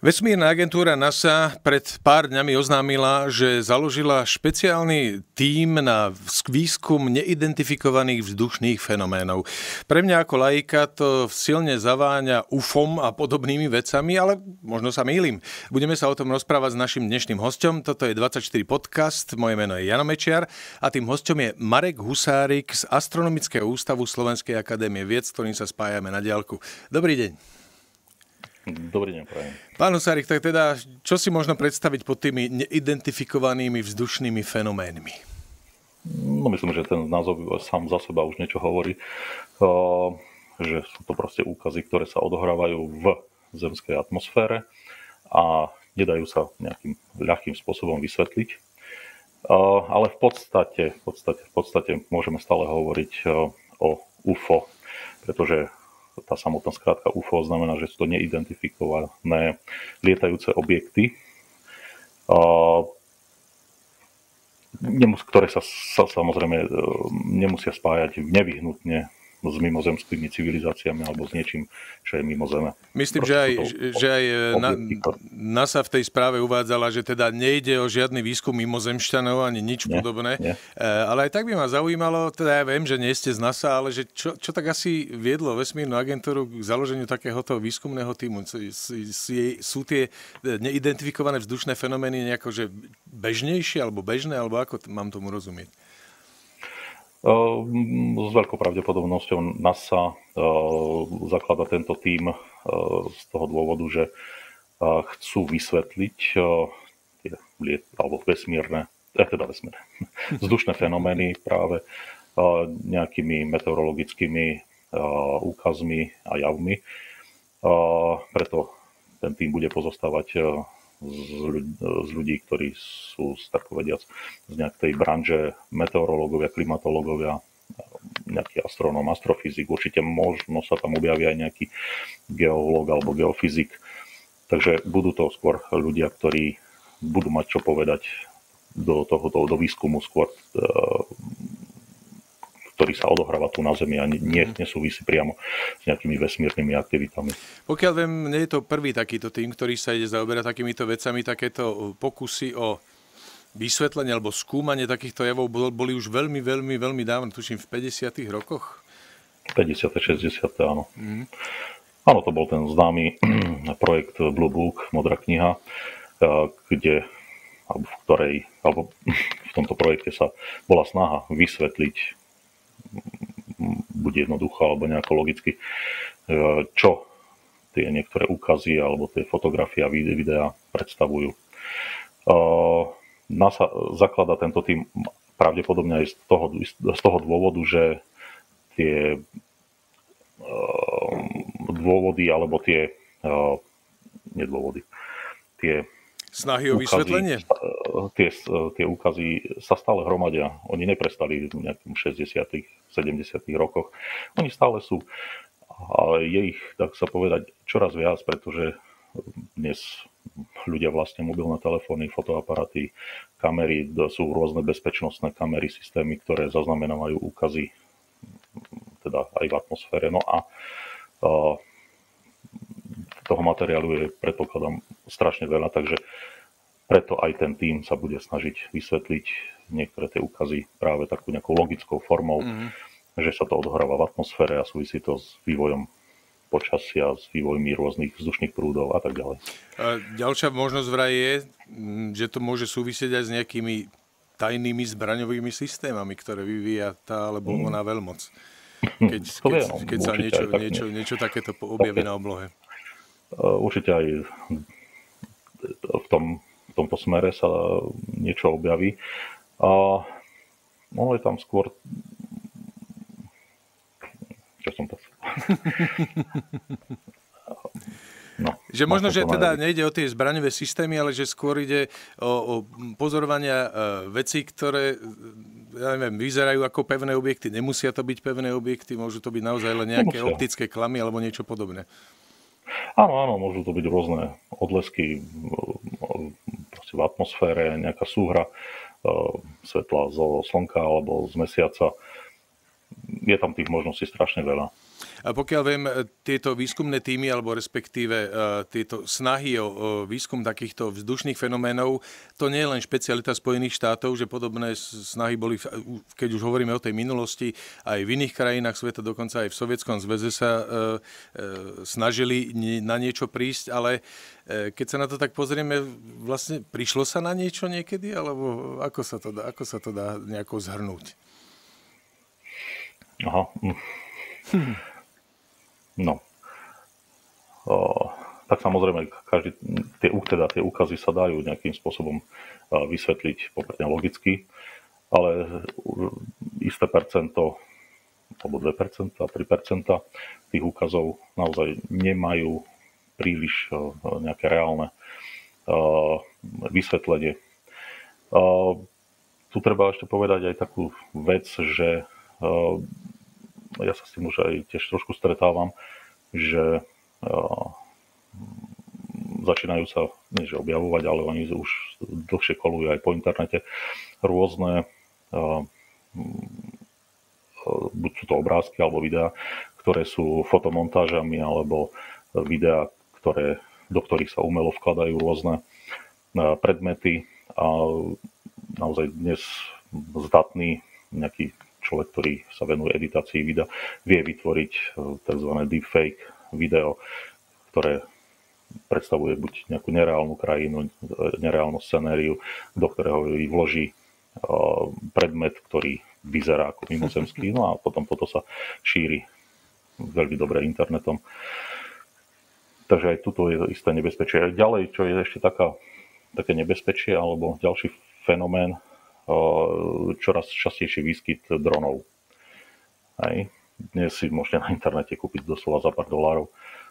Vesmírna agentúra NASA pred pár dňami oznámila, že založila špeciálny tím na výskum neidentifikovaných vzdušných fenoménov. Pre mňa ako laika to silne zaváňa UFOM a podobnými vecami, ale možno sa mýlim. Budeme sa o tom rozprávať s našim dnešným hosťom. Toto je 24 podcast, moje meno je Jano Mečiar a tým hosťom je Marek Husárik z Astronomického ústavu Slovenskej akadémie vied, s ktorým sa spájame na diaľku. Dobrý deň. Dobrý deň, prajem. Pán Husárik, tak teda, čo si možno predstaviť pod tými neidentifikovanými vzdušnými fenoménmi? No myslím, že ten názov sám za seba už niečo hovorí, že sú to proste úkazy, ktoré sa odohrávajú v zemskej atmosfére a nedajú sa nejakým ľahkým spôsobom vysvetliť. Ale v podstate môžeme stále hovoriť o UFO, pretože tá samotná skrátka UFO znamená, že sú to neidentifikované lietajúce objekty, ktoré sa samozrejme nemusia spájať nevyhnutne s mimozemskými civilizáciami alebo s niečím, čo je mimo Zeme. Myslím, že aj NASA v tej správe uvádzala, že teda nejde o žiadny výskum mimozemšťanov ani nič podobné. Nie. Ale aj tak by ma zaujímalo, teda ja viem, že nie ste z NASA, ale že čo tak asi viedlo vesmírnu agentúru k založeniu takéhoto výskumného tímu? Sú tie neidentifikované vzdušné fenomény nejako že bežnejšie alebo bežné, alebo ako mám tomu rozumieť? S veľkou pravdepodobnosťou NASA zaklada tento tím z toho dôvodu, že chcú vysvetliť vesmírne vzdušné fenomény práve nejakými meteorologickými úkazmi a javmi. Preto ten tím bude pozostávať z ľudí, ktorí sú, tak povediac, z nejakej branže meteorológovia, klimatológovia, nejaký astronóm, astrofyzik. Určite možno sa tam objaví aj nejaký geológ alebo geofyzik. Takže budú to skôr ľudia, ktorí budú mať čo povedať do výskumu skôr, ktorý sa odohráva tu na Zemi a nesúvisí priamo s nejakými vesmírnymi aktivitami. Pokiaľ viem, nie je to prvý takýto tým, ktorý sa ide zaoberať takýmito vecami, takéto pokusy o vysvetlenie alebo skúmanie takýchto javov boli už veľmi, veľmi, veľmi dávno, tuším v 50. rokoch? 50. 60. áno. Áno, to bol ten známy projekt Blue Book, Modrá kniha, v tomto projekte sa bola snaha vysvetliť buď jednoducho, alebo nejako logicky, čo tie niektoré úkazy, alebo tie fotografie a videá predstavujú. NASA zaklada tento tým pravdepodobne aj z toho dôvodu, že tie dôvody, alebo tie snahy o vysvetlenie? Tie úkazy sa stále hromadia. Oni neprestali v nejakých 60. 70. rokoch. Oni stále sú. Ale je ich, tak sa povedať, čoraz viac, pretože dnes ľudia vlastne mobilné telefóny, fotoaparaty, kamery, sú rôzne bezpečnostné kamery, systémy, ktoré zaznamenávajú úkazy teda aj v atmosfére. No a toho materiálu je, predpokladám, strašne veľa, takže preto aj ten tím sa bude snažiť vysvetliť niektoré tie úkazy práve takú nejakou logickou formou, že sa to odohráva v atmosfére a súvisí to s vývojom počasia, s vývojmi rôznych vzdušných prúdov a tak ďalej. Ďalšia možnosť vraj je, že to môže súvisieť aj s nejakými tajnými zbraňovými systémami, ktoré vyvíja tá alebo ona veľmoc. Keď sa niečo takéto objaví na oblohe. Určite aj v tomto smere sa niečo objaví. Je tam skôr... Čo som to... Že možno, že teda nejde o tie zbraňové systémy, ale že skôr ide o pozorovania vecí, ktoré vyzerajú ako pevné objekty. Nemusia to byť pevné objekty, môžu to byť naozaj len nejaké optické klamy alebo niečo podobné. Áno, môžu to byť rôzne odlesky v atmosfére, nejaká súhra svetla zo slnka alebo z mesiaca. Je tam tých možností strašne veľa. A pokiaľ viem, tieto výskumné týmy, alebo respektíve tieto snahy o výskum takýchto vzdušných fenoménov, to nie je len špecialita Spojených štátov, že podobné snahy boli, keď už hovoríme o tej minulosti, aj v iných krajinách sveta, dokonca aj v Sovietskom zväze sa snažili na niečo prísť, ale keď sa na to tak pozrieme, vlastne prišlo sa na niečo niekedy, alebo ako sa to dá nejako zhrnúť? Aha. No. Tak samozrejme, tie úkazy sa dajú nejakým spôsobom vysvetliť pomerne logicky, ale isté percento, alebo 2%, 3% tých úkazov naozaj nemajú príliš nejaké reálne vysvetlenie. Tu treba ešte povedať aj takú vec, že ja sa s tým už aj tiež trošku stretávam, že začínajú sa, nie že objavovať, ale oni už dlhšie kolujú aj po internete rôzne, buď sú to obrázky alebo videá, ktoré sú fotomontážami, alebo videá, do ktorých sa umelo vkladajú rôzne predmety, a naozaj dnes zdatný nejaký človek, ktorý sa venuje editácii videa, vie vytvoriť tzv. Deepfake video, ktoré predstavuje buď nejakú nereálnu krajinu, nereálnu scenériu, do ktorého vloží predmet, ktorý vyzerá ako mimozemský, no a potom toto sa šíri veľmi dobre internetom. Takže aj tuto je isté nebezpečie. Ďalej, čo je ešte také nebezpečie, alebo ďalší fenomén, čoraz častejší výskyt dronov. Hej. Dnes si môžete na internete kúpiť doslova za pár dolárov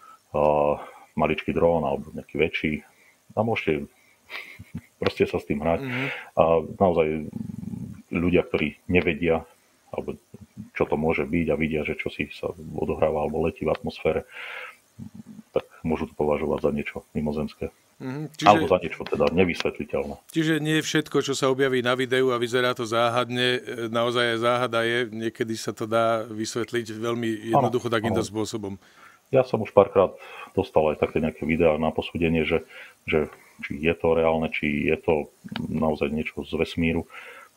maličký dron alebo nejaký väčší a môžete proste sa s tým hrať. A naozaj ľudia, ktorí nevedia, alebo čo to môže byť a vidia, že čo si sa odohráva alebo letí v atmosfére, tak môžu to považovať za niečo mimozemské. Alebo za niečo teda nevysvetliteľné. Čiže nie všetko, čo sa objaví na videu a vyzerá to záhadne, naozaj záhada je. Niekedy sa to dá vysvetliť veľmi jednoducho takýmto spôsobom. Ja som už párkrát dostal aj také nejaké videá na posúdenie, že či je to reálne, či je to naozaj niečo z vesmíru.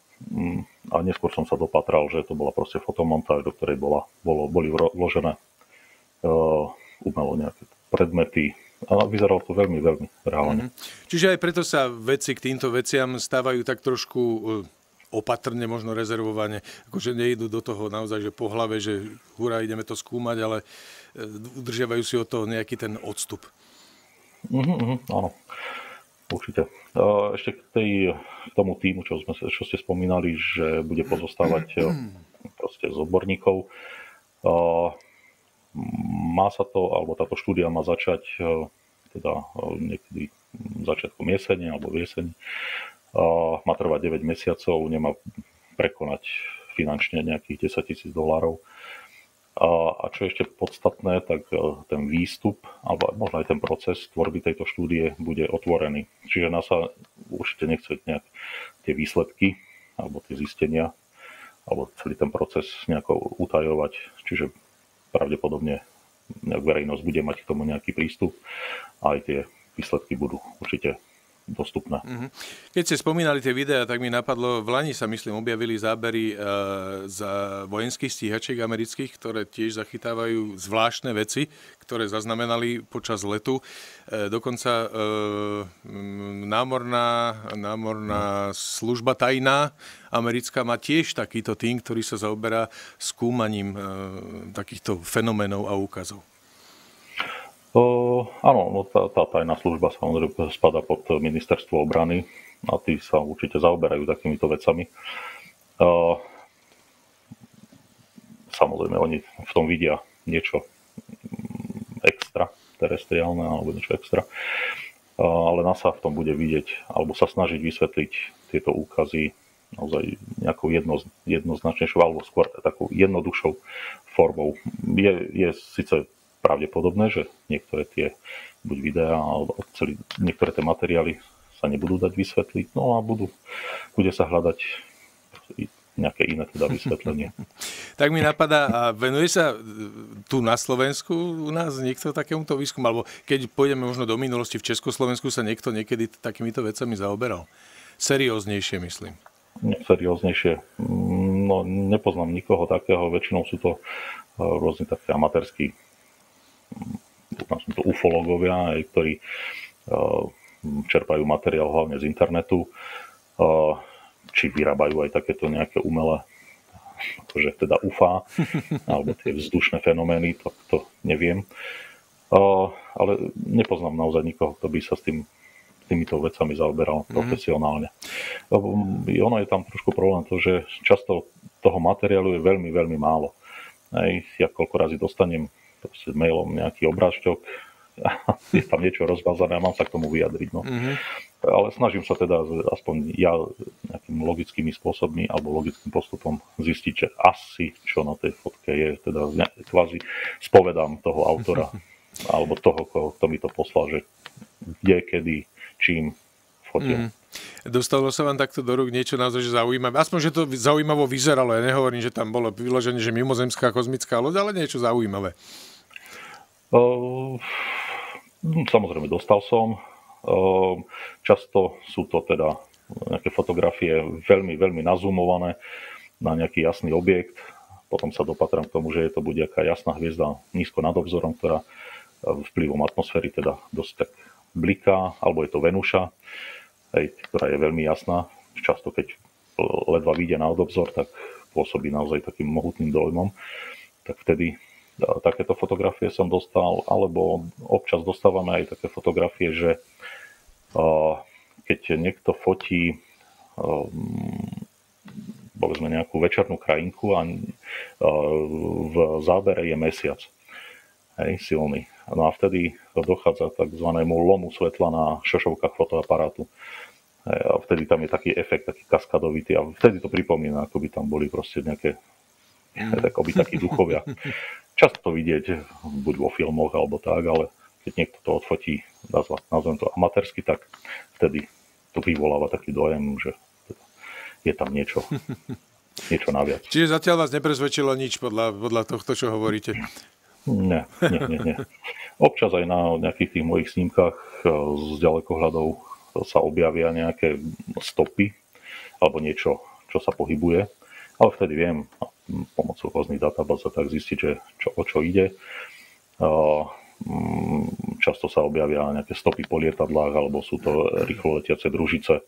A neskôr som sa dopatral, že to bola proste fotomontáž, do ktorej boli vložené umelo nejaké predmety. A vyzeralo to veľmi, veľmi reálne. Čiže aj preto sa vedci k týmto veciam stávajú tak trošku opatrne, možno rezervovane. Akože nejdú do toho naozaj, že po hlave, že hurá, ideme to skúmať, ale udržiavajú si od toho nejaký ten odstup. Áno, určite. Ešte k tomu týmu, čo ste spomínali, že bude pozostávať proste z odborníkov. Má sa to, alebo táto štúdia má začať teda niekedy začiatkom jesene alebo v jeseni. Má trvať 9 mesiacov, nemá prekonať finančne nejakých $10,000. A čo je ešte podstatné, tak ten výstup, alebo možno aj ten proces tvorby tejto štúdie bude otvorený. Čiže NASA určite nechce nejak tie výsledky alebo tie zistenia alebo celý ten proces nejako utajovať. Čiže pravdepodobne verejnosť bude mať k tomu nejaký prístup a aj tie výsledky budú určite dostupné. Keď ste spomínali tie videá, tak mi napadlo, v Lani sa myslím objavili zábery z vojenských stíhačiek amerických, ktoré tiež zachytávajú zvláštne veci, ktoré zaznamenali počas letu. Dokonca námorná služba tajná americká má tiež takýto tým, ktorý sa zaoberá skúmaním takýchto fenoménov a úkazov. Áno, no tá tajná služba samozrejme spadá pod ministerstvo obrany a tí sa určite zaoberajú takýmito vecami. Samozrejme, oni v tom vidia niečo extra, terestriálne alebo niečo extra, ale NASA v tom bude vidieť alebo sa snažiť vysvetliť tieto úkazy naozaj nejakou jednoznačnejšou alebo skôr takou jednoduchšou formou. Je síce pravdepodobné, že niektoré tie buď videá alebo niektoré tie materiály sa nebudú dať vysvetliť, no a bude sa hľadať nejaké iné teda vysvetlenie. Tak mi napadá, a venuje sa tu na Slovensku u nás niekto takémuto výskumu, alebo keď pôjdeme možno do minulosti v Československu, sa niekto niekedy takýmito vecami zaoberal? Serióznejšie, myslím. Serióznejšie. No, nepoznám nikoho takého, väčšinou sú to rôzne také amatérskí ufológovia, ktorí čerpajú materiál hlavne z internetu, či vyrábajú aj takéto nejaké umelé, akože teda UFA, alebo tie vzdušné fenomény, to neviem. Ale nepoznám naozaj nikoho, kto by sa s týmito vecami zaoberal profesionálne. Ono je tam trošku problém to, že často toho materiálu je veľmi, veľmi málo. Ja koľko razy dostanem mailom nejaký obrážďok, je tam niečo rozvázané a mám sa k tomu vyjadriť. No. Ale snažím sa teda aspoň ja nejakými logickými spôsobmi alebo logickým postupom zistiť, že asi čo na tej fotke je, teda kvázi spovedám toho autora alebo toho, kto mi to poslal, že kde, kedy, čím fotil. Dostalo sa vám takto do rúk niečo naozaj zaujímavé? Aspoň, že to zaujímavo vyzeralo. Ja nehovorím, že tam bolo vyložené, že mimozemská kozmická loď, ale niečo zaujímavé. Samozrejme, dostal som. Často sú to teda nejaké fotografie veľmi, veľmi nazumované na nejaký jasný objekt. Potom sa dopatrám k tomu, že to bude nejaká jasná hviezda nízko nad obzorom, ktorá vplyvom atmosféry teda dosť tak bliká, alebo je to Venuša, ktorá je veľmi jasná. Často, keď ledva vyjde na obzor, tak pôsobí naozaj takým mohutným dojmom. Tak vtedy takéto fotografie som dostal, alebo občas dostávame aj také fotografie, že keď niekto fotí povedzme nejakú večernú krajinku a v zábere je mesiac, silný. No a vtedy dochádza k takzvanému lomu svetla na šošovkách fotoaparátu. A vtedy tam je taký efekt, taký kaskadovitý a vtedy to pripomína, ako by tam boli proste nejaké akoby takí duchovia. Často to vidieť buď vo filmoch alebo tak, ale keď niekto to odfotí, nazvem to amatérsky, tak vtedy to vyvoláva taký dojem, že je tam niečo naviac. Čiže zatiaľ vás nepresvedčilo nič podľa tohto, čo hovoríte? Nie. Občas aj na nejakých tých mojich snímkach z ďalekohľadov sa objavia nejaké stopy alebo niečo, čo sa pohybuje, ale vtedy viem pomocou rôznych databáz a tak zistiť, že o čo ide. Často sa objavia nejaké stopy po lietadlách alebo sú to rýchlo letiace družice.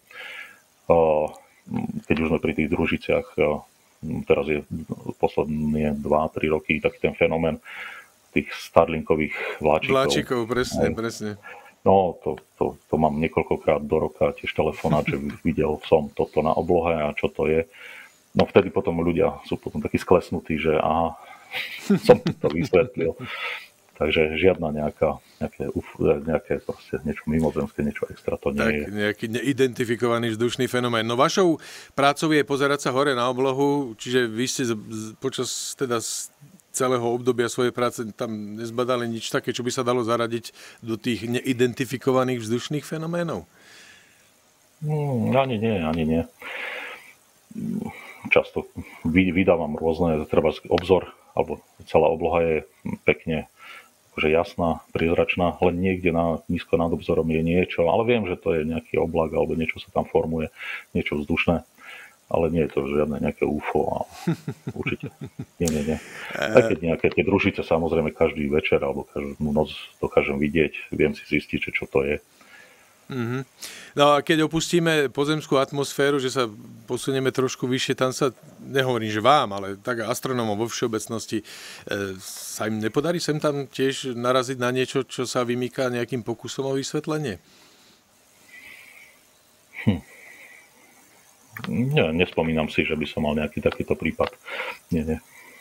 Keď už sme pri tých družiciach, teraz je posledné 2-3 roky taký ten fenomén tých Starlinkových vláčikov. Vláčikov, presne. No, to mám niekoľkokrát do roka tiež telefonát, že videl som toto na oblohe a čo to je. No vtedy potom ľudia sú potom takí sklesnutí, že aha, som to vysvetlil. Takže žiadna nejaké proste niečo mimozemské, niečo extra to nie je. Nejaký neidentifikovaný vzdušný fenomén. No vašou prácou je pozerať sa hore na oblohu, čiže vy ste počas teda celého obdobia svojej práce tam nezbadali nič také, čo by sa dalo zaradiť do tých neidentifikovaných vzdušných fenoménov? Ani nie. Často vydávam rôzne, treba obzor, alebo celá obloha je pekne akože jasná, priezračná, len niekde nízko nad obzorom je niečo, ale viem, že to je nejaký oblak, alebo niečo sa tam formuje, niečo vzdušné, ale nie je to žiadne nejaké UFO, ale určite. Nie. Aj keď nejaké tie družice, samozrejme, každý večer, alebo každú noc dokážem vidieť, viem si zistiť, čo to je. No a keď opustíme pozemskú atmosféru, že sa posunieme trošku vyššie, tam sa, nehovorím, že vám, ale tak astronómom vo všeobecnosti, sa im nepodarí sem tam tiež naraziť na niečo, čo sa vymýka nejakým pokusom o vysvetlenie? Nie, nespomínam si, že by som mal nejaký takýto prípad. Nie.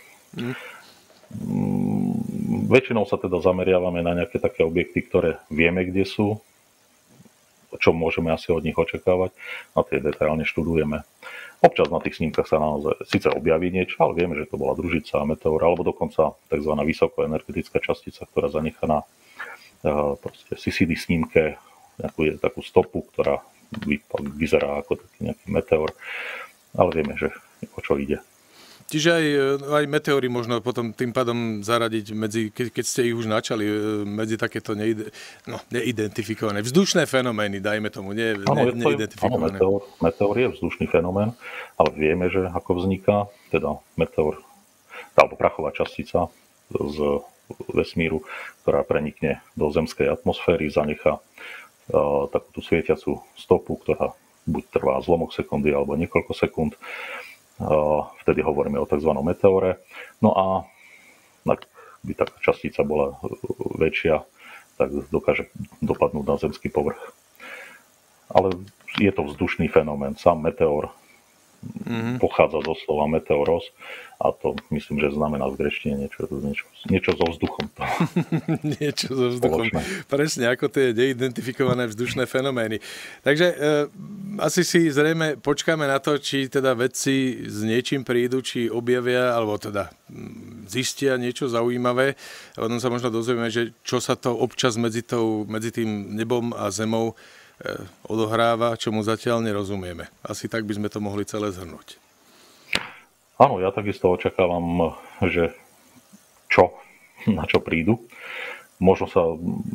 Väčšinou sa teda zameriavame na nejaké také objekty, ktoré vieme, kde sú, čo môžeme asi od nich očakávať a tie detailne študujeme. Občas na tých snímkach sa naozaj síce objaví niečo, ale vieme, že to bola družica, meteor, alebo dokonca tzv. Vysokoenergetická častica, ktorá zanechá na CCD snímke takú stopu, ktorá vyzerá ako taký nejaký meteor. ale vieme, že o čo ide. Čiže aj meteóry možno potom tým pádom zaradiť medzi, keď ste ich už načali, medzi takéto neidentifikované vzdušné fenomény, dajme tomu, neidentifikované. Áno, meteór je vzdušný fenomén, ale vieme, že ako vzniká, teda meteór, alebo prachová častica z vesmíru, ktorá prenikne do zemskej atmosféry, zanechá takúto svietiacu stopu, ktorá buď trvá zlomok sekundy alebo niekoľko sekúnd. Vtedy hovoríme o tzv. Meteore. No a ak by tá častica bola väčšia, tak dokáže dopadnúť na zemský povrch. Ale je to vzdušný fenomén. Sám meteor pochádza zo slova meteoros a to myslím, že znamená v greštine niečo so vzduchom. Niečo so vzduchom. Spoločné. Presne ako tie neidentifikované vzdušné fenomény. Takže asi si zrejme počkáme na to, či teda vedci s niečím prídu, či objavia, alebo teda zistia niečo zaujímavé. A potom sa možno dozvieme, že čo sa to občas medzi tým nebom a zemou odohráva, čomu zatiaľ nerozumieme. Asi tak by sme to mohli celé zhrnúť. Áno, ja takisto očakávam, že na čo prídu. Možno sa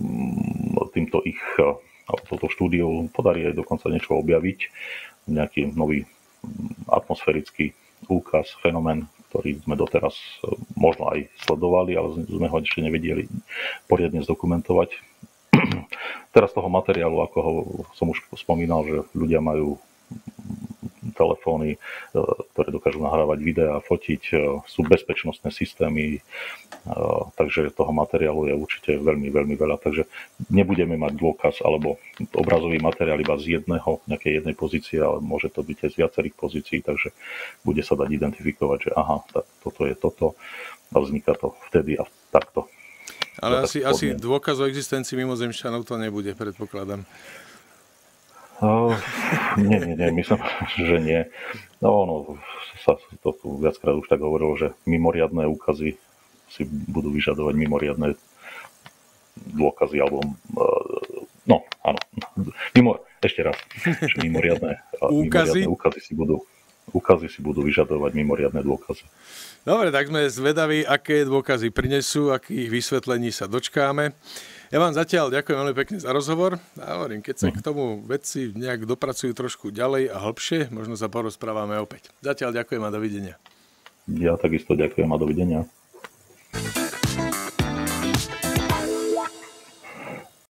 touto štúdiou podarí aj dokonca niečo objaviť, nejaký nový atmosférický úkaz, fenomén, ktorý sme doteraz možno aj sledovali, ale sme ho ešte nevedeli poriadne zdokumentovať. Teraz toho materiálu, ako som už spomínal, že ľudia majú telefóny, ktoré dokážu nahrávať videá, fotiť, sú bezpečnostné systémy, takže toho materiálu je určite veľmi, veľmi veľa. Takže nebudeme mať dôkaz alebo obrazový materiál iba z nejakej jednej pozície, ale môže to byť aj z viacerých pozícií, takže bude sa dať identifikovať, že aha, tak toto je toto a vzniká to vtedy a takto. Ale asi dôkaz o existencii mimozemšťanov to nebude, predpokladám. Nie, myslím, že nie. Sa to viackrát už tak hovorilo, že mimoriadne úkazy si budú vyžadovať mimoriadne dôkazy, alebo áno. Ešte raz, že mimoriadne úkazy si budú vyžadovať mimoriadne dôkazy. Dobre, tak sme zvedaví, aké dôkazy prinesú, akých vysvetlení sa dočkáme. Ja vám zatiaľ ďakujem veľmi pekne za rozhovor a hovorím, keď sa k tomu vedci nejak dopracujú trošku ďalej a hlbšie, možno sa porozprávame opäť. Zatiaľ ďakujem a dovidenia. Ja takisto ďakujem a dovidenia.